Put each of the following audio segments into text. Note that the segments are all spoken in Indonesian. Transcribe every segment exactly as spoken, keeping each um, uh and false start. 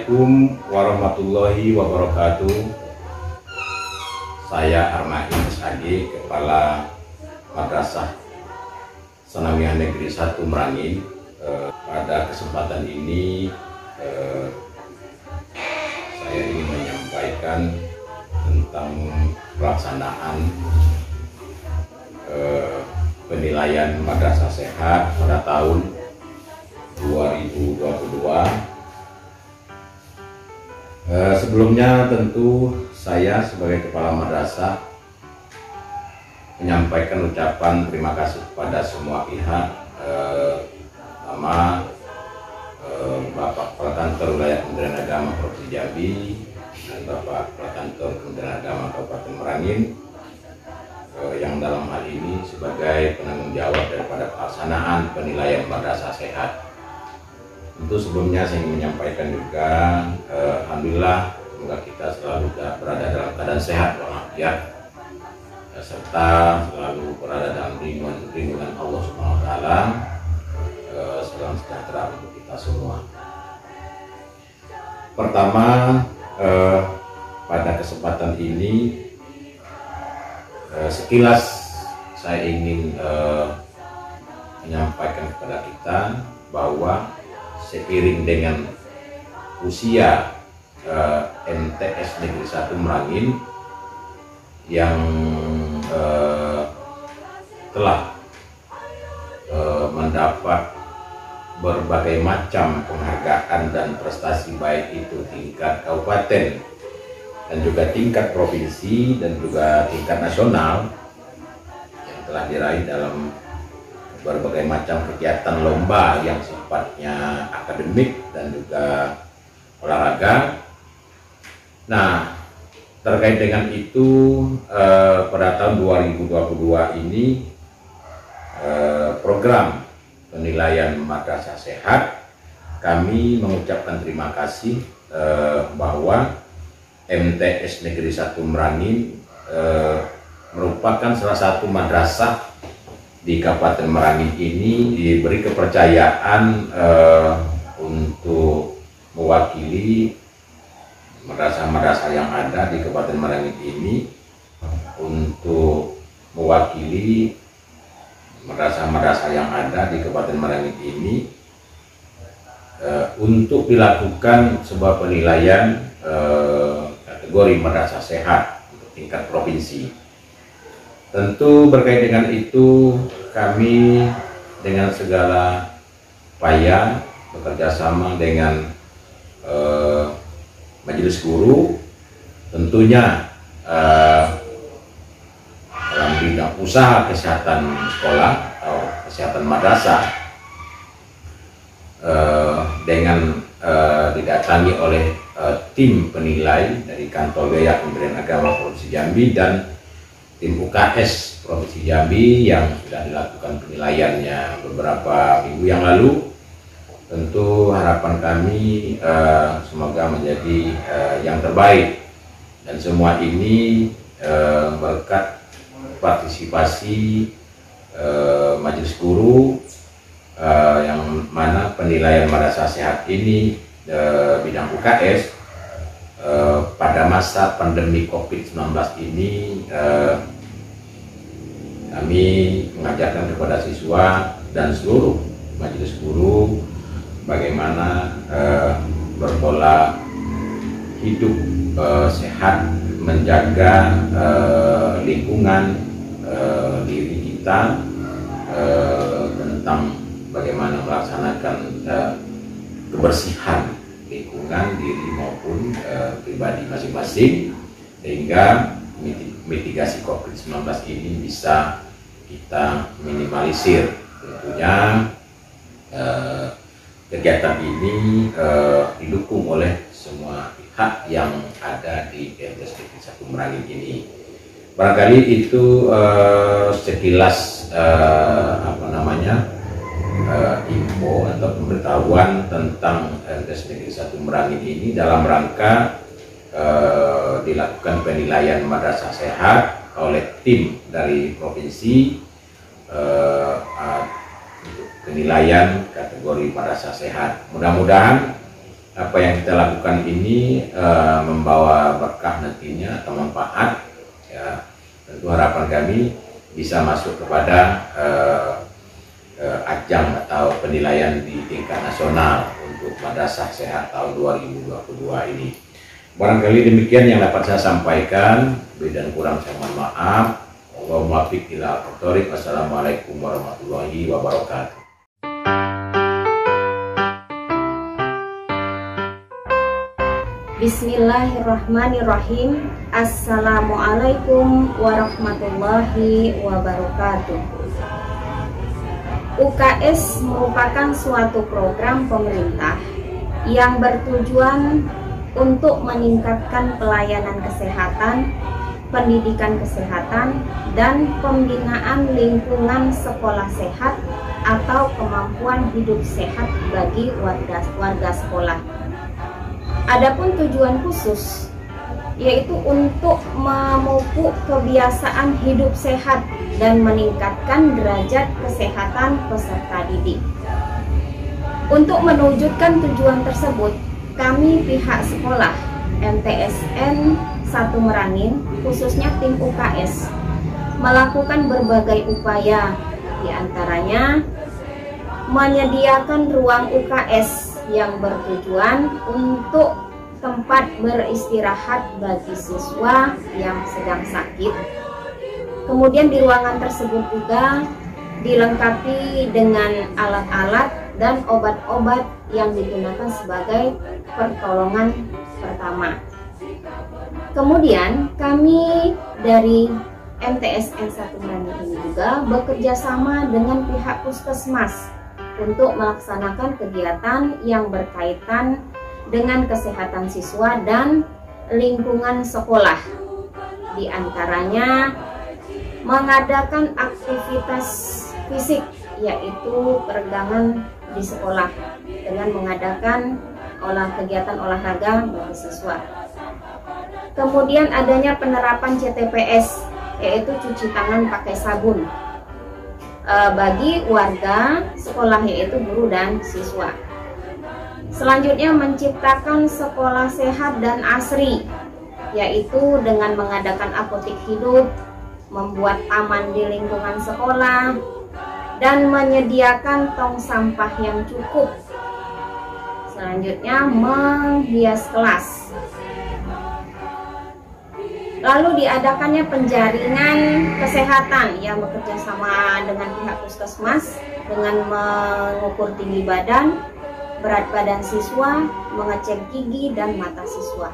Assalamualaikum warahmatullahi wabarakatuh. Saya Armain S A G, Kepala Madrasah Sanawiyah Negeri satu Merangin. Eh, pada kesempatan ini eh, saya ingin menyampaikan tentang pelaksanaan eh, penilaian madrasah sehat pada tahun dua ribu dua puluh dua. Eh, sebelumnya tentu saya sebagai kepala madrasah menyampaikan ucapan terima kasih kepada semua pihak, eh, pertama eh, Bapak Kepala Kantor Wilayah Kementerian Agama Provinsi Jambi dan Bapak Kepala Kantor Kementerian Agama Kabupaten Merangin, eh, yang dalam hal ini sebagai penanggung jawab daripada pelaksanaan penilaian madrasah sehat. Tentu sebelumnya saya ingin menyampaikan juga eh, Alhamdulillah semoga kita selalu berada dalam keadaan sehat walafiat, ya, serta selalu berada dalam lindungan lindungan Allah Subhanahu Wa Taala. Eh, salam sejahtera untuk kita semua. Pertama, eh, pada kesempatan ini eh, sekilas saya ingin eh, menyampaikan kepada kita bahwa seiring dengan usia uh, M T S Negeri satu Merangin yang uh, telah uh, mendapat berbagai macam penghargaan dan prestasi, baik itu tingkat kabupaten dan juga tingkat provinsi dan juga tingkat nasional, yang telah diraih dalam berbagai macam kegiatan lomba yang sifatnya akademik dan juga olahraga. Nah, terkait dengan itu eh, pada tahun dua ribu dua puluh dua ini eh, program penilaian madrasah sehat, kami mengucapkan terima kasih eh, bahwa M T S Negeri satu Merangin eh, merupakan salah satu madrasah di Kabupaten Merangin ini diberi kepercayaan uh, untuk mewakili madrasah-madrasah yang ada di Kabupaten Merangin ini, untuk mewakili madrasah-madrasah yang ada di Kabupaten Merangin ini uh, untuk dilakukan sebuah penilaian uh, kategori madrasah sehat untuk tingkat provinsi. Tentu berkait dengan itu kami dengan segala upaya bekerja sama dengan eh, majelis guru, tentunya eh, dalam bidang usaha kesehatan sekolah atau kesehatan madrasah, eh, dengan eh, didatangi oleh eh, tim penilai dari Kantor Wilayah Kementerian Agama Provinsi Jambi dan tim U K S Provinsi Jambi yang sudah dilakukan penilaiannya beberapa minggu yang lalu. Tentu harapan kami uh, semoga menjadi uh, yang terbaik, dan semua ini uh, berkat partisipasi uh, majelis guru, uh, yang mana penilaian madrasah sehat ini uh, bidang U K S uh, pada masa pandemi COVID sembilan belas ini uh, kami mengajarkan kepada siswa dan seluruh majelis guru bagaimana uh, berpola hidup uh, sehat, menjaga uh, lingkungan uh, diri kita, uh, tentang bagaimana melaksanakan uh, kebersihan lingkungan diri maupun uh, pribadi masing-masing, sehingga mitigasi COVID sembilan belas ini bisa kita minimalisir. Tentunya eh, kegiatan ini eh, didukung oleh semua pihak yang ada di M T S Negeri satu Merangin ini. Barangkali itu eh, sekilas eh, apa namanya eh, info atau pemberitahuan tentang M T S Negeri satu Merangin ini dalam rangka Uh, dilakukan penilaian madrasah sehat oleh tim dari provinsi uh, uh, untuk penilaian kategori madrasah sehat. Mudah-mudahan apa yang kita lakukan ini uh, membawa berkah nantinya atau manfaat, ya tentu harapan kami bisa masuk kepada uh, uh, ajang atau penilaian di tingkat nasional untuk Madrasah Sehat tahun dua ribu dua puluh dua ini. Barangkali demikian yang dapat saya sampaikan, lebih dan kurang saya mohon maaf. Wassalamualaikum warahmatullahi wabarakatuh. Bismillahirrahmanirrahim. Assalamualaikum warahmatullahi wabarakatuh. U K S merupakan suatu program pemerintah yang bertujuan untuk meningkatkan pelayanan kesehatan, pendidikan kesehatan, dan pembinaan lingkungan sekolah sehat atau kemampuan hidup sehat bagi warga, warga sekolah. Adapun tujuan khusus yaitu untuk memupuk kebiasaan hidup sehat dan meningkatkan derajat kesehatan peserta didik. Untuk mewujudkan tujuan tersebut, kami pihak sekolah M T S N satu Merangin, khususnya tim U K S, melakukan berbagai upaya, diantaranya menyediakan ruang U K S yang bertujuan untuk tempat beristirahat bagi siswa yang sedang sakit. Kemudian di ruangan tersebut juga dilengkapi dengan alat-alat dan obat-obat yang digunakan sebagai pertolongan pertama. Kemudian kami dari M T S N satu Merangin ini juga bekerja sama dengan pihak puskesmas untuk melaksanakan kegiatan yang berkaitan dengan kesehatan siswa dan lingkungan sekolah. Di antaranya mengadakan aktivitas fisik, yaitu peregangan di sekolah dengan mengadakan olah kegiatan olahraga bagi siswa. Kemudian adanya penerapan C T P S, yaitu cuci tangan pakai sabun e, bagi warga sekolah, yaitu guru dan siswa. Selanjutnya menciptakan sekolah sehat dan asri, yaitu dengan mengadakan apotik hidup, membuat taman di lingkungan sekolah, dan menyediakan tong sampah yang cukup. Selanjutnya menghias kelas. Lalu diadakannya penjaringan kesehatan yang bekerja sama dengan pihak puskesmas dengan mengukur tinggi badan, berat badan siswa, mengecek gigi dan mata siswa.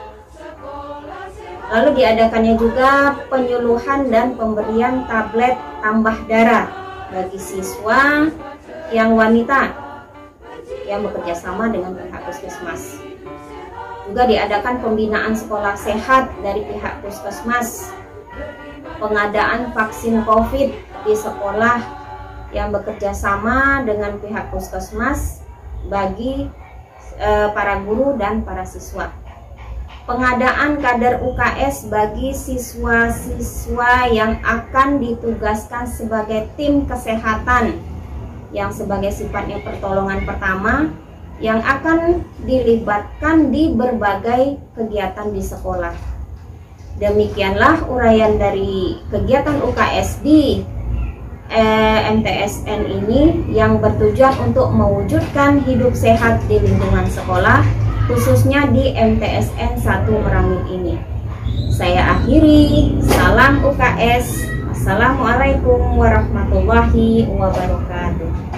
Lalu diadakannya juga penyuluhan dan pemberian tablet tambah darah bagi siswa yang wanita yang bekerja sama dengan pihak puskesmas. Juga diadakan pembinaan sekolah sehat dari pihak puskesmas, pengadaan vaksin COVID di sekolah yang bekerja sama dengan pihak puskesmas bagi e, para guru dan para siswa. Pengadaan kader U K S bagi siswa-siswa yang akan ditugaskan sebagai tim kesehatan yang sebagai sifatnya pertolongan pertama yang akan dilibatkan di berbagai kegiatan di sekolah. Demikianlah uraian dari kegiatan U K S di eh, M T S N ini yang bertujuan untuk mewujudkan hidup sehat di lingkungan sekolah, khususnya di M T S N satu Merangin ini. Saya akhiri, salam U K S. Assalamualaikum warahmatullahi wabarakatuh.